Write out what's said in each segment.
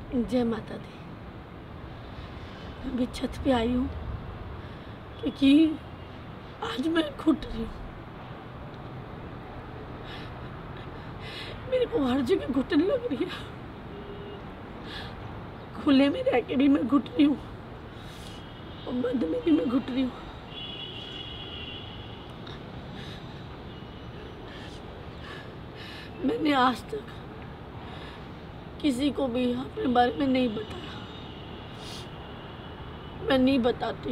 जय माता दी। मैं अभी छत पे आई हूँ क्योंकि आज मैं घुट रही हूँ। मेरे को हर जगह घुटन लग रही है। खुले में रह के भी मैं घुट रही हूँ और बंद में भी मैं घुट रही हूँ। मैंने आज तक किसी को भी अपने बारे में नहीं बताया। मैं नहीं बताती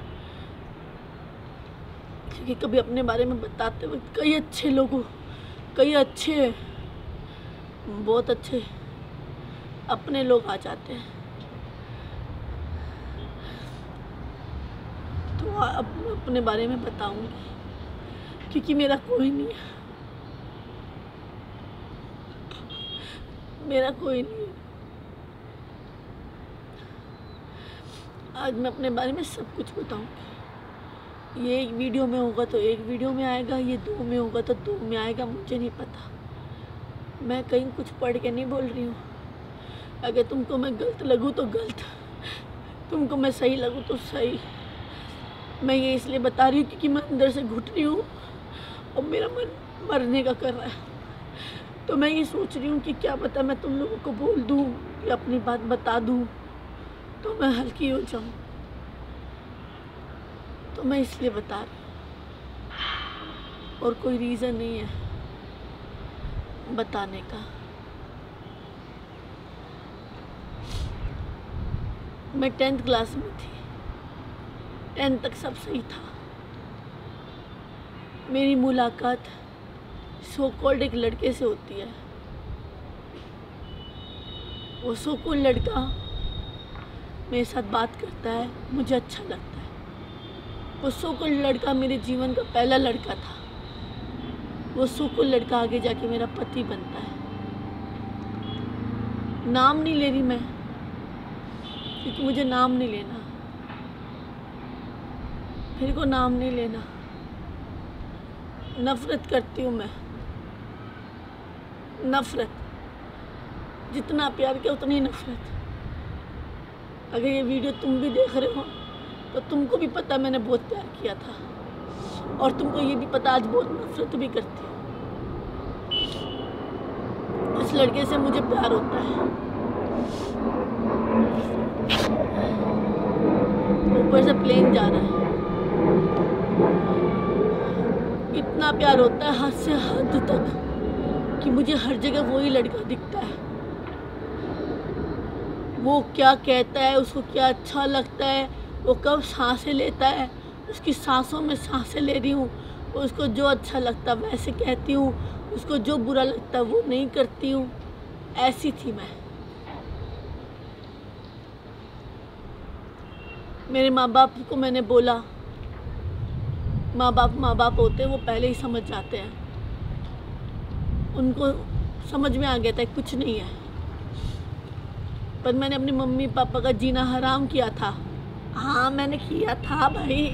क्योंकि कभी अपने बारे में बताते वक्त कई अच्छे बहुत अच्छे अपने लोग आ जाते हैं। तो अब अपने बारे में बताऊंगी क्योंकि मेरा कोई नहीं है। मेरा कोई नहीं है। आज मैं अपने बारे में सब कुछ बताऊंगी। ये एक वीडियो में होगा तो एक वीडियो में आएगा, ये दो में होगा तो दो में आएगा, मुझे नहीं पता। मैं कहीं कुछ पढ़ के नहीं बोल रही हूँ। अगर तुमको मैं गलत लगूँ तो गलत, तुमको मैं सही लगूँ तो सही। मैं ये इसलिए बता रही हूँ क्योंकि मैं अंदर से घुट रही हूँ और मेरा मन मरने का कर रहा है। तो मैं ये सोच रही हूँ कि क्या पता मैं तुम लोगों को बोल दूँ या अपनी बात बता दूँ तो मैं हल्की हो जाऊँ। तो मैं इसलिए बता रही हूँ और कोई रीज़न नहीं है बताने का। मैं 10th क्लास में थी। 10th तक सब सही था। मेरी मुलाकात सो कॉल्ड एक लड़के से होती है। वो सो कॉल्ड लड़का मेरे साथ बात करता है, मुझे अच्छा लगता है। वो सो कॉल्ड लड़का मेरे जीवन का पहला लड़का था। वो सो कॉल्ड लड़का आगे जाके मेरा पति बनता है। नाम नहीं ले रही मैं क्योंकि मुझे नाम नहीं लेना। मेरे को नाम नहीं लेना। नफरत करती हूँ मैं। नफरत, जितना प्यार किया उतनी नफरत। अगर ये वीडियो तुम भी देख रहे हो तो तुमको भी पता मैंने बहुत प्यार किया था और तुमको ये भी पता आज बहुत नफरत भी करती हूँ। इस लड़के से मुझे प्यार होता है। ऊपर से प्लेन जा रहा है। इतना प्यार होता है हद से हद तक कि मुझे हर जगह वही लड़का दिखता है। वो क्या कहता है, उसको क्या अच्छा लगता है, वो कब सांसें लेता है, उसकी सांसों में सांसें ले रही हूँ। उसको जो अच्छा लगता है वैसे कहती हूँ, उसको जो बुरा लगता है वो नहीं करती हूँ। ऐसी थी मैं। मेरे माँ बाप को मैंने बोला, माँ बाप होते हैं, वो पहले ही समझ जाते हैं। उनको समझ में आ गया था कुछ नहीं है। पर मैंने अपने मम्मी पापा का जीना हराम किया था। हाँ मैंने किया था भाई।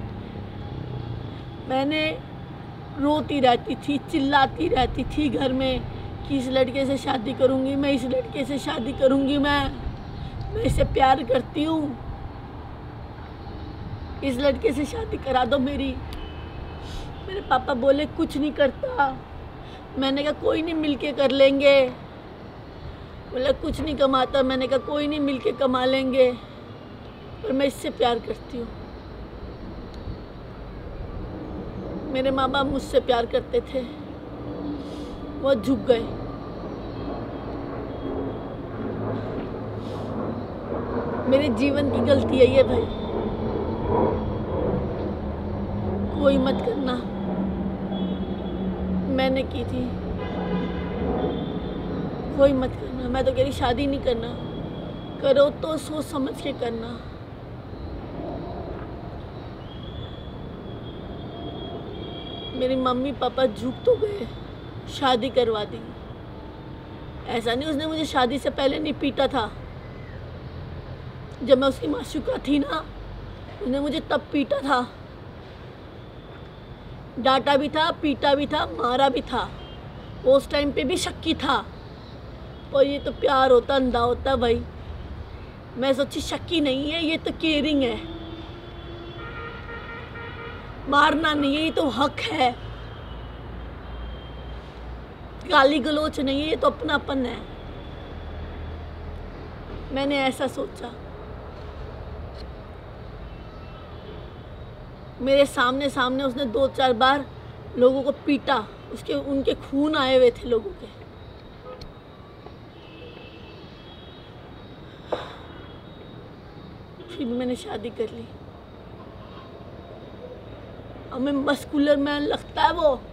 मैंने रोती रहती थी, चिल्लाती रहती थी घर में कि इस लड़के से शादी करूँगी मैं, इस लड़के से शादी करूँगी मैं इससे प्यार करती हूँ, इस लड़के से शादी करा दो मेरी। मेरे पापा बोले कुछ नहीं करता। मैंने कहा कोई नहीं, मिलके कर लेंगे। बोला कुछ नहीं कमाता। मैंने कहा कोई नहीं, मिलके कमा लेंगे। पर मैं इससे प्यार करती हूँ। मेरे माँ बाप मुझसे प्यार करते थे, वो झुक गए। मेरे जीवन की गलती है ये भाई। कोई मत करना, मैंने की थी। कोई मत करना। मैं तो कह रही शादी नहीं करना, करो तो सोच समझ के करना। मेरी मम्मी पापा झुक तो गए, शादी करवा दी। ऐसा नहीं उसने मुझे शादी से पहले नहीं पीटा था। जब मैं उसकी मासूका थी ना, उसने मुझे तब पीटा था। डांटा भी था, पीटा भी था, मारा भी था। उस टाइम पे भी शक्की था। और ये तो प्यार होता, अंधा होता भाई। मैं सोची शक्की नहीं है, ये तो केयरिंग है, मारना नहीं है, ये तो हक है, गाली गलोच नहीं है, ये तो अपनापन है। मैंने ऐसा सोचा। मेरे सामने सामने उसने 2-4 बार लोगों को पीटा, उनके खून आए हुए थे लोगों के। फिर मैंने शादी कर ली। हमें मस्कुलर मैन लगता है वो,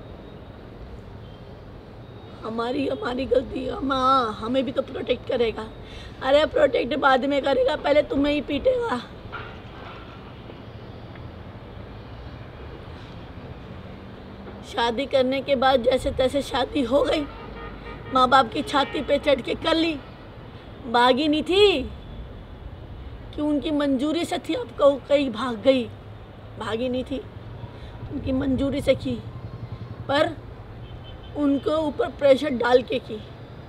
हमारी गलती है। हाँ, हमें भी तो प्रोटेक्ट करेगा। अरे प्रोटेक्ट बाद में करेगा, पहले तुम्हें ही पीटेगा। शादी करने के बाद जैसे तैसे शादी हो गई, माँ बाप की छाती पे चढ़ के कर ली। भागी नहीं थी कि उनकी मंजूरी से थी, आपको कहीं भाग गई, भागी नहीं थी, उनकी मंजूरी से की, पर उनको ऊपर प्रेशर डाल के की।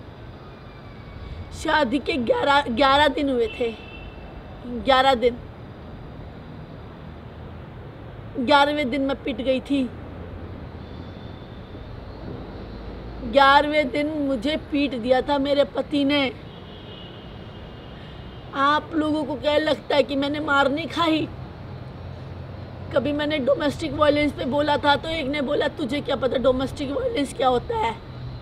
शादी के 11 दिन हुए थे, 11 दिन। 11वें दिन मैं पिट गई थी। 11वें दिन मुझे पीट दिया था मेरे पति ने। आप लोगों को क्या लगता है कि मैंने मार नहीं खाई? कभी मैंने डोमेस्टिक वायलेंस पे बोला था तो एक ने बोला तुझे क्या पता डोमेस्टिक वायलेंस क्या होता है,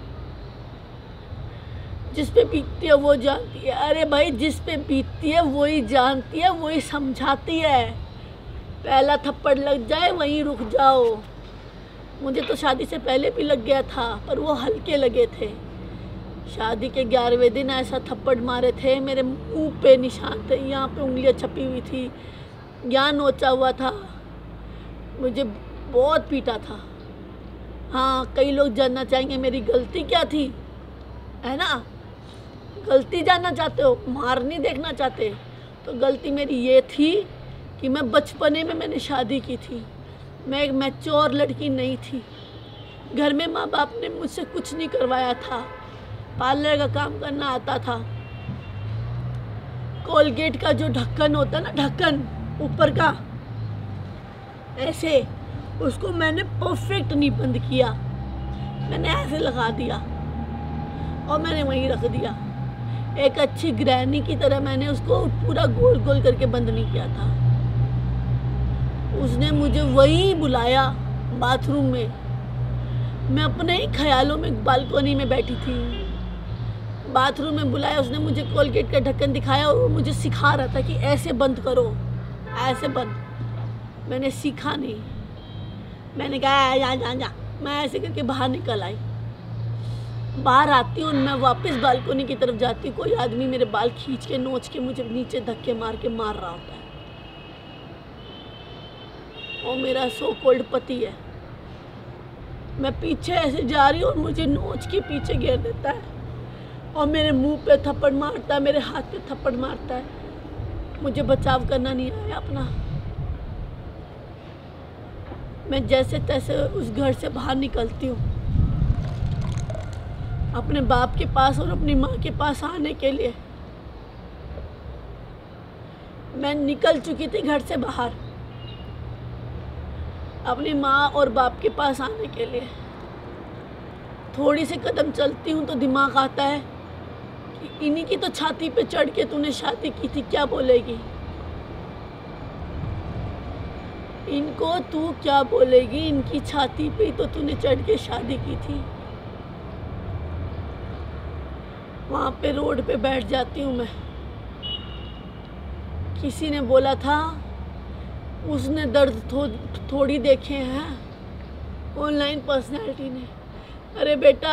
जिस पे बीतती है वो जानती है। अरे भाई, जिस पे बीतती है वही जानती है, वही समझाती है। पहला थप्पड़ लग जाए वहीं रुक जाओ। मुझे तो शादी से पहले भी लग गया था, पर वो हल्के लगे थे। शादी के 11वें दिन ऐसा थप्पड़ मारे थे, मेरे मुंह पे निशान थे, यहाँ पे उंगलियां छपी हुई थी, यहाँ नोचा हुआ था, मुझे बहुत पीटा था। हाँ, कई लोग जानना चाहेंगे मेरी गलती क्या थी, है ना? गलती जानना चाहते हो, मार नहीं देखना चाहते। तो गलती मेरी ये थी कि मैं बचपने में मैंने शादी की थी। मैं एक मैच्योर लड़की नहीं थी। घर में माँ बाप ने मुझसे कुछ नहीं करवाया था। पार्लर का काम करना आता था। कोलगेट का जो ढक्कन होता ना, ढक्कन ऊपर का, ऐसे उसको मैंने परफेक्ट नहीं बंद किया, मैंने ऐसे लगा दिया और मैंने वहीं रख दिया। एक अच्छी ग्रैनी की तरह मैंने उसको पूरा गोल गोल करके बंद नहीं किया था। उसने मुझे वहीं बुलाया बाथरूम में। मैं अपने ही ख्यालों में बालकोनी में बैठी थी, बाथरूम में बुलाया उसने मुझे, कोलगेट का ढक्कन दिखाया और वो मुझे सिखा रहा था कि ऐसे बंद करो, ऐसे बंद। मैंने सीखा नहीं, मैंने कहा जा जा जा, मैं ऐसे करके बाहर निकल आई। बाहर आती हूँ, मैं वापस बालकोनी की तरफ जाती हूँ, कोई आदमी मेरे बाल खींच के नोच के मुझे नीचे धक्के मार के मार रहा होता है। और मेरा सो कॉल्ड पति है। मैं पीछे ऐसे जा रही हूँ और मुझे नोच के पीछे घेर देता है और मेरे मुंह पे थप्पड़ मारता है, मेरे हाथ पे थप्पड़ मारता है। मुझे बचाव करना नहीं आया अपना। मैं जैसे तैसे उस घर से बाहर निकलती हूँ अपने बाप के पास और अपनी माँ के पास आने के लिए। मैं निकल चुकी थी घर से बाहर अपनी माँ और बाप के पास आने के लिए। थोड़ी सी कदम चलती हूँ तो दिमाग आता है कि इन्हीं की तो छाती पे चढ़ के तूने शादी की थी, क्या बोलेगी इनको, तू क्या बोलेगी, इनकी छाती पे तो तूने चढ़ के शादी की थी। वहाँ पे रोड पे बैठ जाती हूँ मैं। किसी ने बोला था उसने दर्द थोड़ी देखे हैं, ऑनलाइन पर्सनैलिटी ने। अरे बेटा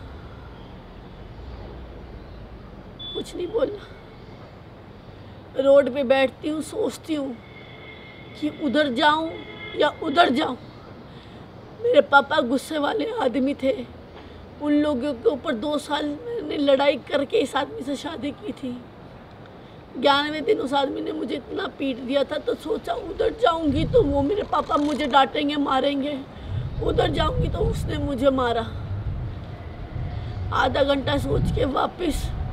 कुछ नहीं बोलना। रोड पे बैठती हूँ, सोचती हूँ कि उधर जाऊँ या उधर जाऊँ। मेरे पापा गुस्से वाले आदमी थे, उन लोगों के ऊपर 2 साल मैंने लड़ाई करके इस आदमी से शादी की थी। 11वें दिन उस आदमी ने मुझे इतना पीट दिया था तो सोचा उधर जाऊंगी तो वो मेरे पापा मुझे डांटेंगे, मारेंगे, उधर जाऊंगी तो उसने मुझे मारा। आधा घंटा सोच के वापस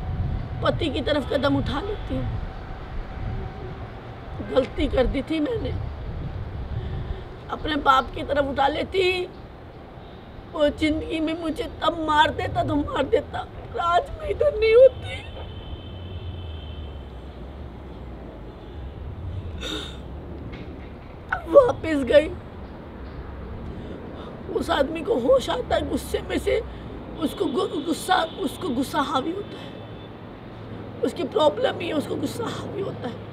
पति की तरफ कदम उठा लेती हूँ। गलती कर दी थी मैंने, अपने बाप की तरफ उठा लेती। वो जिंदगी में मुझे तब मार देता तो मार देता, पर आज मैं इधर नहीं होती। वापस गई। उस आदमी को होश आता है, गुस्से में से उसको गुस्सा हावी होता है। उसकी प्रॉब्लम ही है, उसको गुस्सा हावी होता है।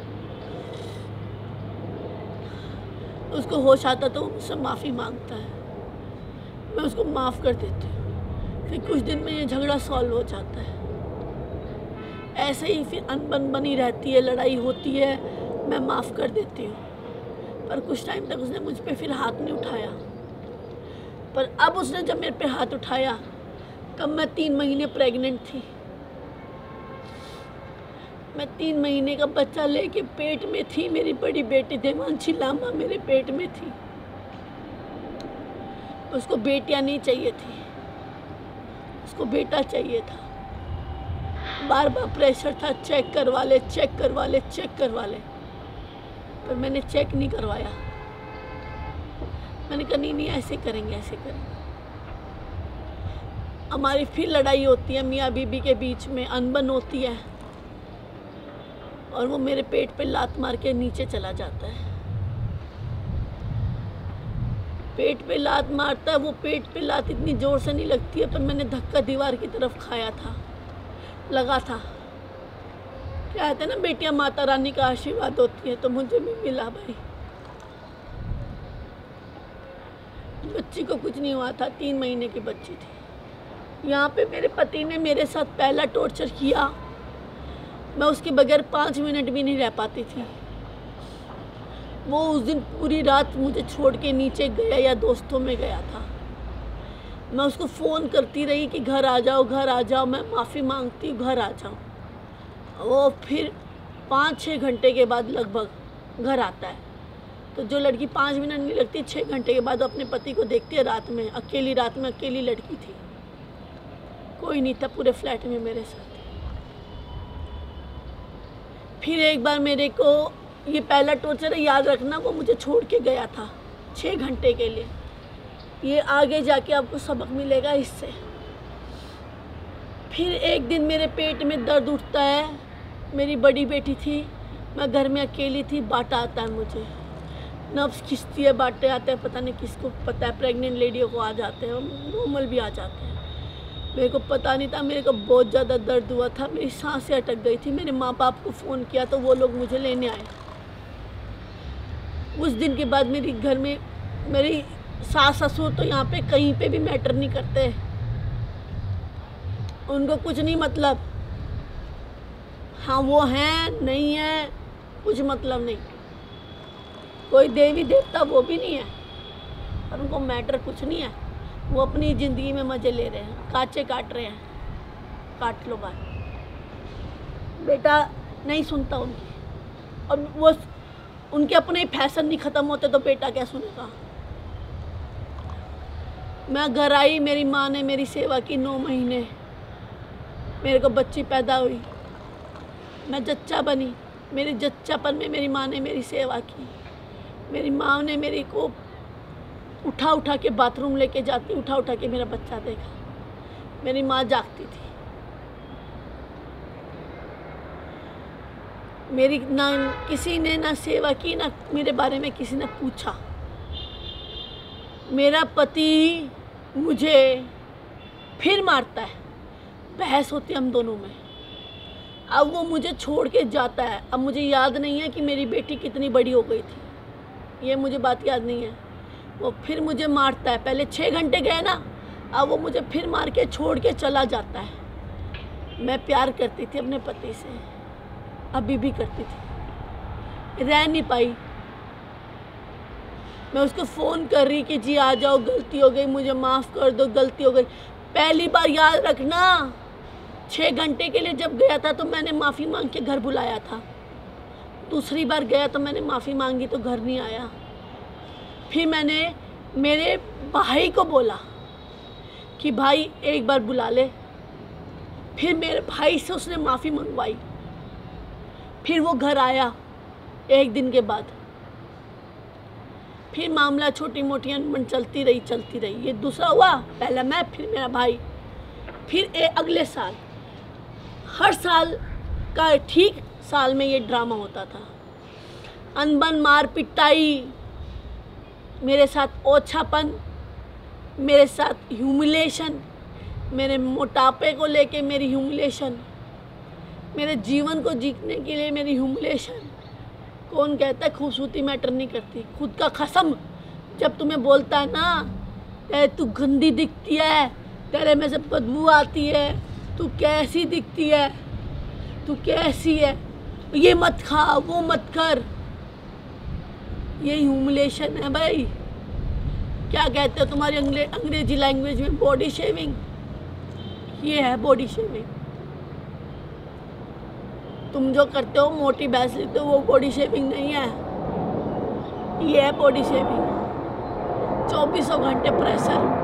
उसको होश आता तो वो मुझसे माफ़ी मांगता है, मैं उसको माफ़ कर देती हूँ। फिर कुछ दिन में ये झगड़ा सॉल्व हो जाता है। ऐसे ही फिर अनबन बनी रहती है, लड़ाई होती है, मैं माफ़ कर देती हूँ। पर कुछ टाइम तक उसने मुझ पे फिर हाथ नहीं उठाया। पर अब उसने जब मेरे पे हाथ उठाया, तब मैं 3 महीने प्रेग्नेंट थी। मैं 3 महीने का बच्चा लेके पेट में थी। मेरी बड़ी बेटी देवांशी लामा मेरे पेट में थी। उसको बेटियां नहीं चाहिए थी, उसको बेटा चाहिए था। बार बार प्रेशर था, चेक करवा ले, चेक करवा ले, चेक करवा ले, पर मैंने चेक नहीं करवाया। मैंने कहा नहीं ऐसे करेंगे, ऐसे करेंगे। हमारी फिर लड़ाई होती है, मियाँ बीबी के बीच में अनबन होती है, और वो मेरे पेट पे लात मार के नीचे चला जाता है। पेट पे लात मारता है, वो पेट पे लात इतनी ज़ोर से नहीं लगती है, पर मैंने धक्का दीवार की तरफ खाया था, लगा था। क्या कहते हैं ना, बेटियां माता रानी का आशीर्वाद होती है, तो मुझे भी मिला भाई। बच्ची को कुछ नहीं हुआ था, 3 महीने की बच्ची थी। यहाँ पे मेरे पति ने मेरे साथ पहला टॉर्चर किया। मैं उसके बगैर 5 मिनट भी नहीं रह पाती थी। वो उस दिन पूरी रात मुझे छोड़ के नीचे गया या दोस्तों में गया था। मैं उसको फ़ोन करती रही कि घर आ जाओ, घर आ जाओ, मैं माफ़ी मांगती हूँ, घर आ जाओ। वो फिर 5-6 घंटे के बाद लगभग घर आता है। तो जो लड़की 5 मिनट नहीं लगती, 6 घंटे के बाद अपने पति को देखती है। रात में अकेली लड़की थी, कोई नहीं था पूरे फ्लैट में मेरे साथ। फिर एक बार मेरे को, ये पहला टॉर्चर है याद रखना, वो मुझे छोड़ के गया था 6 घंटे के लिए। ये आगे जाके आपको सबक मिलेगा इससे। फिर एक दिन मेरे पेट में दर्द उठता है। मेरी बड़ी बेटी थी, मैं घर में अकेली थी, बाटा आता है मुझे, नर्व्स खिंचती है, बाटे आते हैं, पता नहीं किसको पता है। प्रेग्नेंट लेडियों को आ जाते हैं, नॉर्मल भी आ जाते हैं। मेरे को पता नहीं था, मेरे को बहुत ज़्यादा दर्द हुआ था, मेरी सांसें अटक गई थी। मेरे माँ बाप को फ़ोन किया तो वो लोग मुझे लेने आए। उस दिन के बाद मेरी घर में मेरी सास ससुर तो यहाँ पे कहीं पे भी मैटर नहीं करते, उनको कुछ नहीं मतलब। हाँ वो हैं नहीं है कुछ मतलब नहीं, कोई देवी देवता वो भी नहीं है, और उनको मैटर कुछ नहीं है। वो अपनी ज़िंदगी में मज़े ले रहे हैं, काचे काट रहे हैं, काट लो बात। बेटा नहीं सुनता उनकी, और वो उनके अपने फैशन नहीं ख़त्म होते तो बेटा क्या सुनेगा। मैं घर आई, मेरी माँ ने मेरी सेवा की 9 महीने। मेरे को बच्ची पैदा हुई, मैं जच्चा बनी। मेरे जच्चापन में मेरी माँ ने मेरी सेवा की। मेरी माँ ने मेरी को उठा के बाथरूम लेके जाती, उठा के मेरा बच्चा देखा। मेरी माँ जागती थी। मेरी ना किसी ने ना सेवा की, ना मेरे बारे में किसी ने पूछा। मेरा पति मुझे फिर मारता है, बहस होती है हम दोनों में। अब वो मुझे छोड़ के जाता है। अब मुझे याद नहीं है कि मेरी बेटी कितनी बड़ी हो गई थी, ये मुझे बात याद नहीं है। वो फिर मुझे मारता है। पहले 6 घंटे गए ना, अब वो मुझे फिर मार के छोड़ के चला जाता है। मैं प्यार करती थी अपने पति से, अभी भी करती थी, रह नहीं पाई। मैं उसको फ़ोन कर रही कि जी आ जाओ, गलती हो गई, मुझे माफ़ कर दो, गलती हो गई। पहली बार याद रखना, 6 घंटे के लिए जब गया था तो मैंने माफ़ी मांग के घर बुलाया था। दूसरी बार गया तो मैंने माफ़ी मांगी तो घर नहीं आया। फिर मैंने मेरे भाई को बोला कि भाई एक बार बुला ले, फिर मेरे भाई से उसने माफ़ी मंगवाई। फिर वो घर आया 1 दिन के बाद। फिर मामला छोटी मोटी अनबन चलती रही। ये दूसरा हुआ, पहला मैं, फिर मेरा भाई। फिर अगले साल, हर साल का ठीक साल में ये ड्रामा होता था। अनबन, मार पिटाई, मेरे साथ ओछापन, मेरे साथ ह्यूमिलेशन, मेरे मोटापे को लेके मेरी ह्यूमिलेशन, मेरे जीवन को जीने के लिए मेरी ह्यूमिलेशन। कौन कहता है खूबसूरती मैटर नहीं करती? खुद का कसम जब तुम्हें बोलता है ना, तू गंदी दिखती है, तेरे में से बदबू आती है, तू कैसी दिखती है, तू कैसी है, ये मत खा, वो मत कर, ये ह्यूमिलेशन है भाई। क्या कहते हो तुम्हारी अंग्रेजी लैंग्वेज में? Body shaving. ये है बॉडी शेविंग। तुम जो करते हो, मोटी भैंस लेते हो, वो बॉडी शेविंग नहीं है, ये है बॉडी शेविंग। 24 घंटे प्रेशर।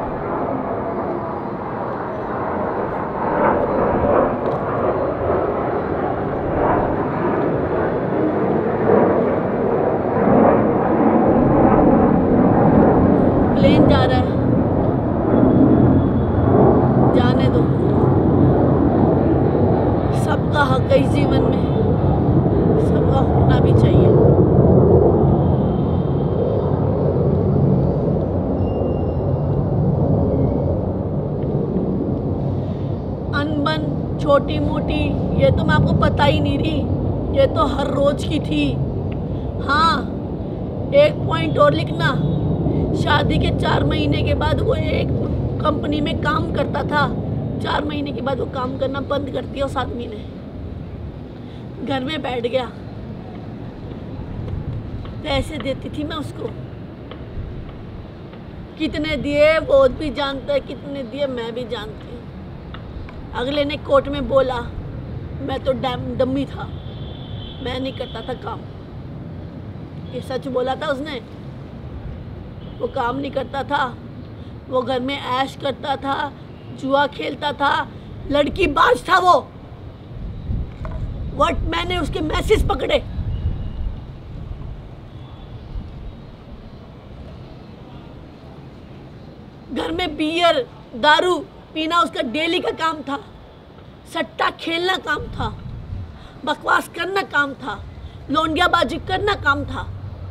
प्लेन जा रहा है, जाने दो। सबका हक है इस जीवन में, सबका होना भी चाहिए। अनबन छोटी मोटी ये तो मैं आपको पता ही नहीं रही, ये तो हर रोज की थी। हाँ, एक पॉइंट और लिखना, शादी के 4 महीने के बाद वो एक कंपनी में काम करता था। 4 महीने के बाद वो काम करना बंद कर दिया उस आदमी ने, घर में बैठ गया। पैसे देती थी मैं उसको, कितने दिए वो भी जानता है, कितने दिए मैं भी जानती हूँ। अगले ने कोर्ट में बोला मैं तो डम्मी था, मैं नहीं करता था काम। ये सच बोला था उसने। वो काम नहीं करता था, वो घर में ऐश करता था, जुआ खेलता था, लड़की बाज था वो। व्हाट, मैंने उसके मैसेज पकड़े। घर में बियर दारू पीना उसका डेली का काम था, सट्टा खेलना काम था, बकवास करना काम था, लौंडियाबाजी करना काम था।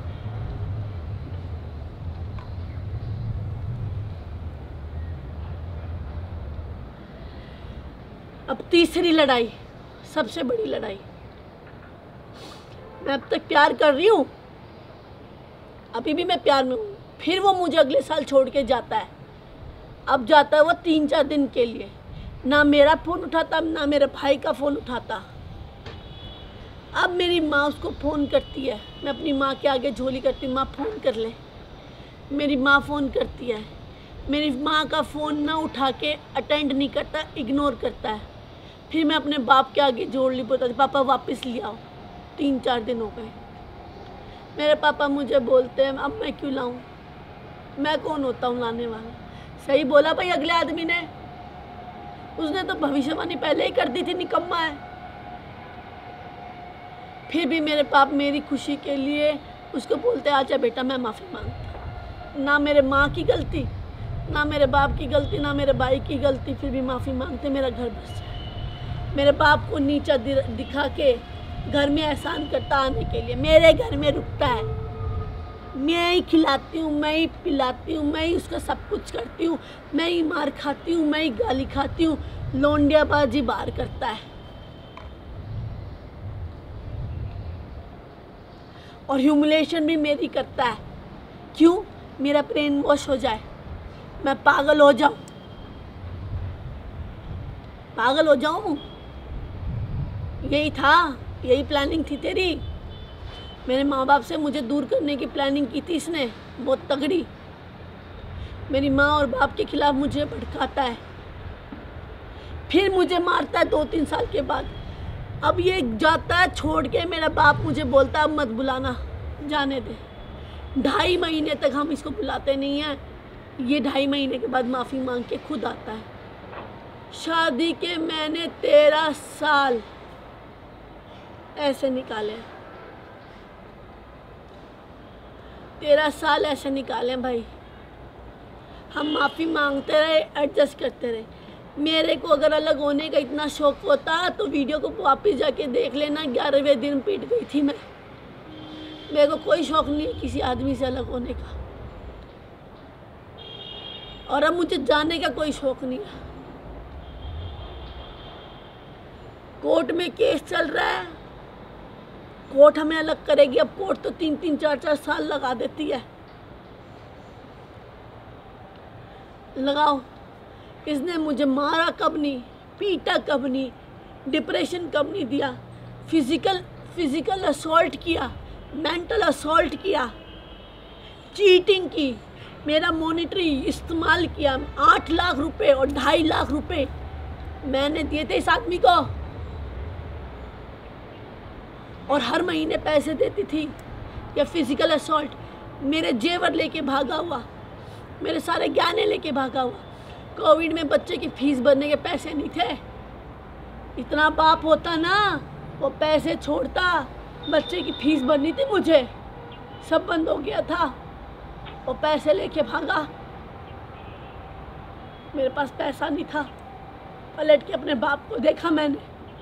अब तीसरी लड़ाई, सबसे बड़ी लड़ाई। मैं अब तक प्यार कर रही हूँ, अभी भी मैं प्यार में हूँ। फिर वो मुझे अगले साल छोड़ के जाता है। अब जाता है वो 3-4 दिन के लिए। ना मेरा फ़ोन उठाता, ना मेरे भाई का फ़ोन उठाता। अब मेरी माँ उसको फ़ोन करती है, मैं अपनी माँ के आगे झोली करती हूँ, माँ फ़ोन कर ले। मेरी माँ फ़ोन करती है, मेरी माँ का फ़ोन ना उठा के अटेंड नहीं करता, इग्नोर करता है। फिर मैं अपने बाप के आगे जोड़ ली, बोलता पापा वापस ले आओ। 3-4 दिन हो गए। मेरे पापा मुझे बोलते हैं अब मैं क्यों लाऊं, मैं कौन होता हूँ लाने वाला। सही बोला भाई अगले आदमी ने, उसने तो भविष्यवाणी पहले ही कर दी थी, निकम्मा है। फिर भी मेरे बाप मेरी खुशी के लिए उसको बोलते आजा बेटा मैं माफ़ी मांगता। ना मेरे माँ की गलती, ना मेरे बाप की गलती, ना मेरे भाई की गलती, फिर भी माफ़ी मांगते मेरा घर बस जाए। मेरे बाप को नीचा दिखा के घर में एहसान करता आने के लिए, मेरे घर में रुकता है। मैं ही खिलाती हूँ, मैं ही पिलाती हूँ, मैं ही उसका सब कुछ करती हूँ, मैं ही मार खाती हूँ, मैं ही गाली खाती हूँ। लौंडियाबाजी बाहर करता है और ह्यूमिलेशन भी मेरी करता है। क्यों? मेरा ब्रेन वॉश हो जाए, मैं पागल हो जाऊँ, पागल हो जाऊँ। यही था, यही प्लानिंग थी तेरी। मेरे माँ बाप से मुझे दूर करने की प्लानिंग की थी इसने, बहुत तगड़ी। मेरी माँ और बाप के खिलाफ मुझे भड़काता है, फिर मुझे मारता है 2-3 साल के बाद। अब ये जाता है छोड़ के, मेरा बाप मुझे बोलता है मत बुलाना, जाने दे। 2.5 महीने तक हम इसको बुलाते नहीं हैं, ये 2.5 महीने के बाद माफ़ी मांग के खुद आता है। शादी के मैंने 13 साल ऐसे निकाले, 13 साल ऐसे निकाले भाई। हम माफ़ी मांगते रहे, एडजस्ट करते रहे। मेरे को अगर अलग होने का इतना शौक होता तो वीडियो को वापस जाके देख लेना, 11वें दिन पीट गई थी मैं। मेरे को कोई शौक नहीं है किसी आदमी से अलग होने का, और अब मुझे जाने का कोई शौक नहीं है। कोर्ट में केस चल रहा है, कोर्ट हमें अलग करेगी। अब कोर्ट तो 3-3, 4-4 साल लगा देती है। लगाओ, इसने मुझे मारा कब नहीं, पीटा कब नहीं, डिप्रेशन कब नहीं दिया, फिजिकल असॉल्ट किया, मेंटल असॉल्ट किया, चीटिंग की, मेरा मॉनिटरी इस्तेमाल किया। 8 लाख रुपए और 2.5 लाख रुपए मैंने दिए थे इस आदमी को, और हर महीने पैसे देती थी। या फिजिकल असॉल्ट, मेरे जेवर लेके भागा हुआ, मेरे सारे गहने लेके भागा हुआ। कोविड में बच्चे की फीस भरने के पैसे नहीं थे। इतना बाप होता ना, वो पैसे छोड़ता। बच्चे की फीस भरनी थी मुझे, सब बंद हो गया था, वो पैसे लेके भागा। मेरे पास पैसा नहीं था। पलट के अपने बाप को देखा मैंने,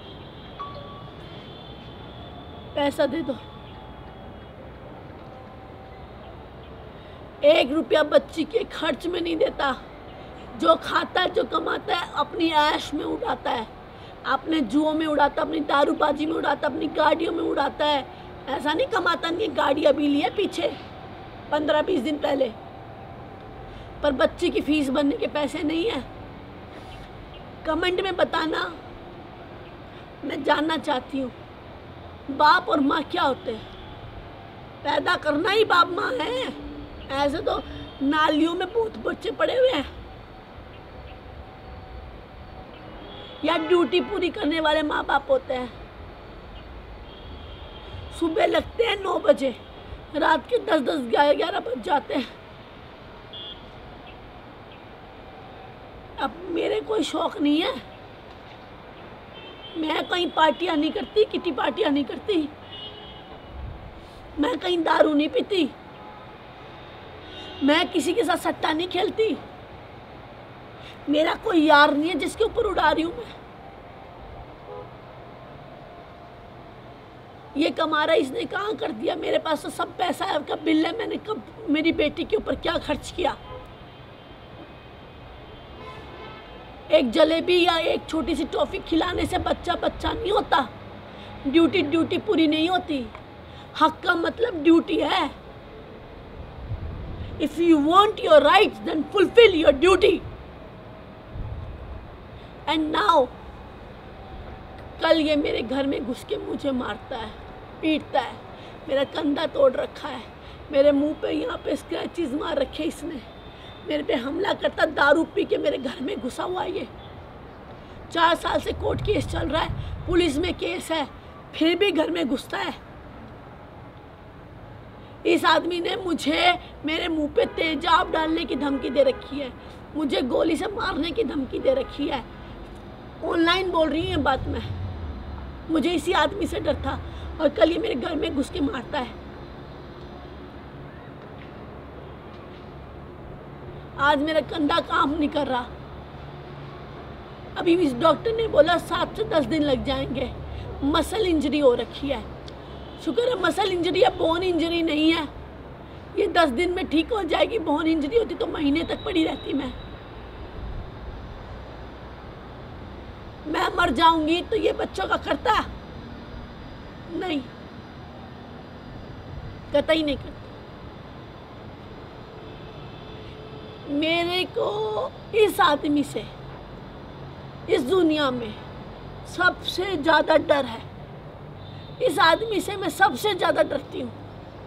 पैसा दे दो। 1 रुपया बच्ची के खर्च में नहीं देता। जो खाता है, जो कमाता है, अपनी ऐश में उड़ाता है, अपने जुओं में उड़ाता, अपनी दारूबाजी में उड़ाता, अपनी गाड़ियों में उड़ाता है। ऐसा नहीं कमाता नहीं, गाड़ी अभी ली है पीछे 15-20 दिन पहले, पर बच्ची की फीस भरने के पैसे नहीं है। कमेंट में बताना, मैं जानना चाहती हूँ बाप और माँ क्या होते हैं। पैदा करना ही बाप माँ है। ऐसे तो नालियों में बहुत बच्चे पड़े हुए हैं, या ड्यूटी पूरी करने वाले माँ बाप होते हैं। सुबह लगते हैं 9 बजे, रात के 10-10, 11-11 बज जाते हैं। अब मेरे कोई शौक नहीं है, मैं कहीं पार्टियां नहीं करती, किटी पार्टियां नहीं करती, मैं कहीं दारू नहीं पीती, मैं किसी के साथ सट्टा नहीं खेलती। मेरा कोई यार नहीं है जिसके ऊपर उड़ा रही हूं मैं। ये कमा रहा, इसने कहाँ कर दिया, मेरे पास तो सब पैसा है, कब बिल है, मैंने कब मेरी बेटी के ऊपर क्या खर्च किया। एक जलेबी या एक छोटी सी टॉफी खिलाने से बच्चा बच्चा नहीं होता। ड्यूटी पूरी नहीं होती। हक का मतलब ड्यूटी है। If you want your rights then fulfil your duty. And now, कल ये मेरे घर में घुस के मुझे मारता है, पीटता है, मेरा कंधा तोड़ रखा है, मेरे मुंह पे यहाँ पे स्क्रैचेस मार रखे इसने, मेरे पे हमला करता, दारू पी के मेरे घर में घुसा हुआ है ये। 4 साल से कोर्ट केस चल रहा है, पुलिस में केस है, फिर भी घर में घुसता है। इस आदमी ने मुझे मेरे मुंह पे तेजाब डालने की धमकी दे रखी है, मुझे गोली से मारने की धमकी दे रखी है। ऑनलाइन बोल रही है बात मैं, मुझे इसी आदमी से डर था, और कल ये मेरे घर में घुस के मारता है। आज मेरा कंधा काम नहीं कर रहा। अभी इस डॉक्टर ने बोला 7 से 10 दिन लग जाएंगे। मसल इंजरी हो रखी है। शुक्र है मसल इंजरी है, बोन इंजरी नहीं है। ये 10 दिन में ठीक हो जाएगी। बोन इंजरी होती तो महीने तक पड़ी रहती। मैं मर जाऊंगी तो ये बच्चों का करता नहीं, कतई नहीं करता। मेरे को इस आदमी से इस दुनिया में सबसे ज़्यादा डर है। इस आदमी से मैं सबसे ज़्यादा डरती हूँ।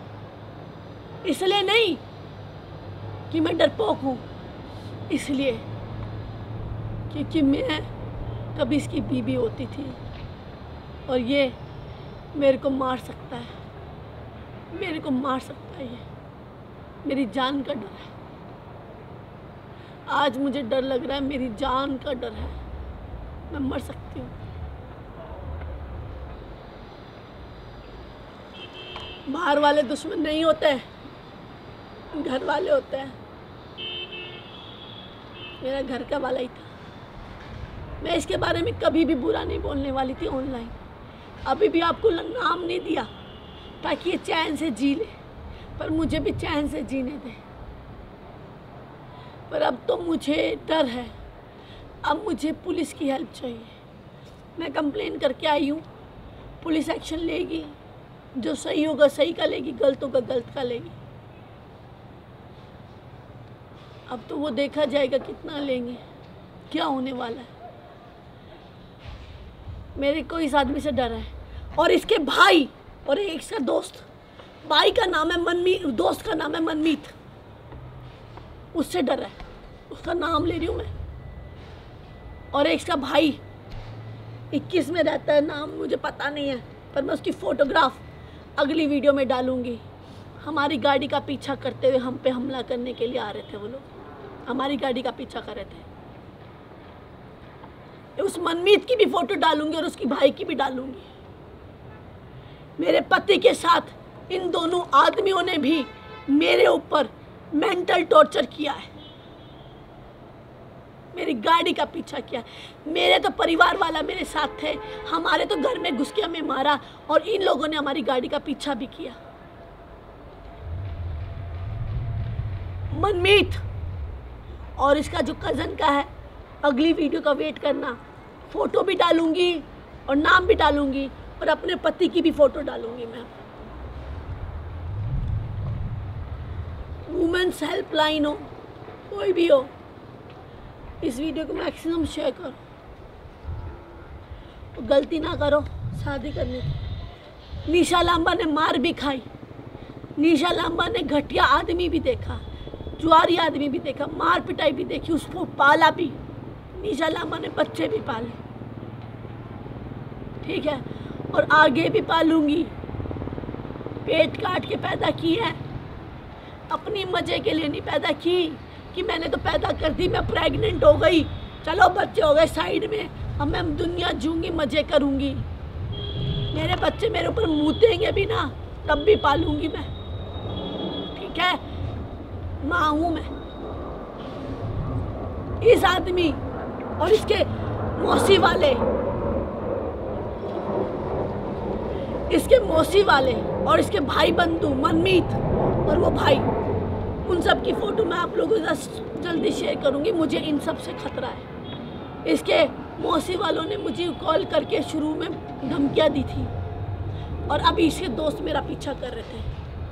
इसलिए नहीं कि मैं डरपोक हूँ, इसलिए क्योंकि मैं कभी इसकी बीवी होती थी और ये मेरे को मार सकता है, मेरे को मार सकता है। ये मेरी जान का डर है। आज मुझे डर लग रहा है, मेरी जान का डर है। मैं मर सकती हूँ। बाहर वाले दुश्मन नहीं होते, घर वाले होते हैं। मेरा घर का वाला ही था। मैं इसके बारे में कभी भी बुरा नहीं बोलने वाली थी ऑनलाइन। अभी भी आपको नाम नहीं दिया ताकि ये चैन से जी ले, पर मुझे भी चैन से जीने दे। पर अब तो मुझे डर है, अब मुझे पुलिस की हेल्प चाहिए। मैं कंप्लेन करके आई हूँ, पुलिस एक्शन लेगी, जो सही होगा सही का लेगी, गलत होगा गलत का लेगी। अब तो वो देखा जाएगा कितना लेंगे, क्या होने वाला है। मेरे को इस आदमी से डर है, और इसके भाई और एक इसका दोस्त, भाई का नाम है मनमीत, दोस्त का नाम है मनमीत, उससे डर है। उसका नाम ले रही हूँ मैं। और एक इसका भाई 21 में रहता है, नाम मुझे पता नहीं है, पर मैं उसकी फ़ोटोग्राफ अगली वीडियो में डालूंगी। हमारी गाड़ी का पीछा करते हुए हम पे हमला करने के लिए आ रहे थे वो लोग, हमारी गाड़ी का पीछा कर रहे थे। उस मनमीत की भी फ़ोटो डालूंगी और उसकी भाई की भी डालूंगी। मेरे पति के साथ इन दोनों आदमियों ने भी मेरे ऊपर मेंटल टॉर्चर किया है, मेरी गाड़ी का पीछा किया। मेरे तो परिवार वाला मेरे साथ थे, हमारे तो घर में घुस के हमें मारा, और इन लोगों ने हमारी गाड़ी का पीछा भी किया। मनमीत और इसका जो कज़न का है, अगली वीडियो का वेट करना। फ़ोटो भी डालूंगी और नाम भी डालूंगी, और अपने पति की भी फ़ोटो डालूंगी मैं। वुमेन्स हेल्पलाइन हो, कोई भी हो, इस वीडियो को मैक्सिमम शेयर करो। तो गलती ना करो शादी करने की। निशा लांबा ने मार भी खाई, निशा लांबा ने घटिया आदमी भी देखा, जुआरी आदमी भी देखा, मार पिटाई भी देखी, उसको पाला भी। निशा लांबा ने बच्चे भी पाले, ठीक है, और आगे भी पालूंगी। पेट काट के पैदा की है, अपनी मजे के लिए नहीं पैदा की कि मैंने तो पैदा कर दी, मैं प्रेग्नेंट हो गई, चलो बच्चे हो गए साइड में, अब मैं दुनिया जूंगी, मजे करूंगी। मेरे बच्चे मेरे ऊपर मूतेंगे भी ना, तब भी पालूंगी मैं, ठीक है, माँ हूं मैं। इस आदमी और इसके मौसी वाले, इसके मौसी वाले और इसके भाई बंधु मनमीत और वो भाई, उन सब की फ़ोटो मैं आप लोगों के साथ जल्दी शेयर करूंगी। मुझे इन सब से खतरा है। इसके मौसी वालों ने मुझे कॉल करके शुरू में धमकियाँ दी थी, और अभी इसके दोस्त मेरा पीछा कर रहे थे।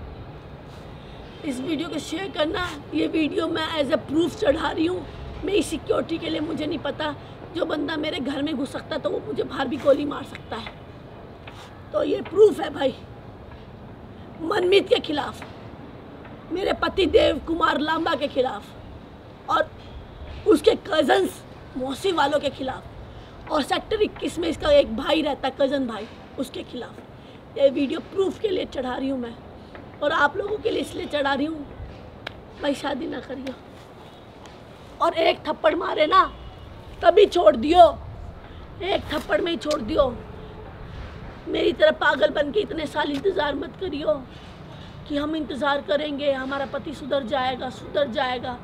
इस वीडियो को शेयर करना। ये वीडियो मैं एज ए प्रूफ चढ़ा रही हूँ। मेरी सिक्योरिटी के लिए मुझे नहीं पता, जो बंदा मेरे घर में घुस सकता तो वो मुझे बाहर भी गोली मार सकता है। तो ये प्रूफ है भाई, मनमीत के खिलाफ, मेरे पति देव कुमार लांबा के खिलाफ, और उसके कज़न्स मौसी वालों के खिलाफ, और सेक्टर 21 में इसका एक भाई रहता है, कज़न भाई, उसके खिलाफ। ये वीडियो प्रूफ के लिए चढ़ा रही हूँ मैं, और आप लोगों के लिए इसलिए चढ़ा रही हूँ, भाई शादी ना करियो। और एक थप्पड़ मारे ना तभी छोड़ दियो, एक थप्पड़ में ही छोड़ दियो। मेरी तरह पागल बन के इतने साल इंतज़ार मत करियो कि हम इंतज़ार करेंगे हमारा पति सुधर जाएगा, सुधर जाएगा।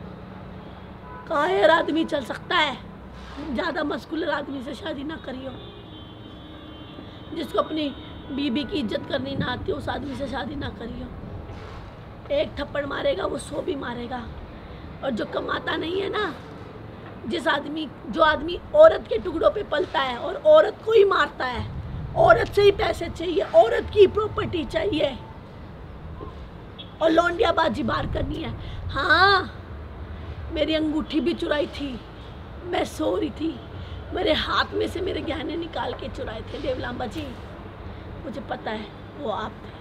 कायर आदमी चल सकता है, ज़्यादा मस्कुलर आदमी से शादी ना करियो। जिसको अपनी बीबी की इज्जत करनी ना आती, उस आदमी से शादी ना करियो। एक थप्पड़ मारेगा वो 100 भी मारेगा। और जो कमाता नहीं है ना, जो आदमी औरत के टुकड़ों पे पलता है और औरत को ही मारता है, औरत से ही पैसे चाहिए, औरत की प्रॉपर्टी चाहिए, और लौंडियाबाजी बाहर करनी है। हाँ, मेरी अंगूठी भी चुराई थी, मैं सो रही थी, मेरे हाथ में से मेरे गहने निकाल के चुराए थे देव लांबा जी, मुझे पता है वो आप थे।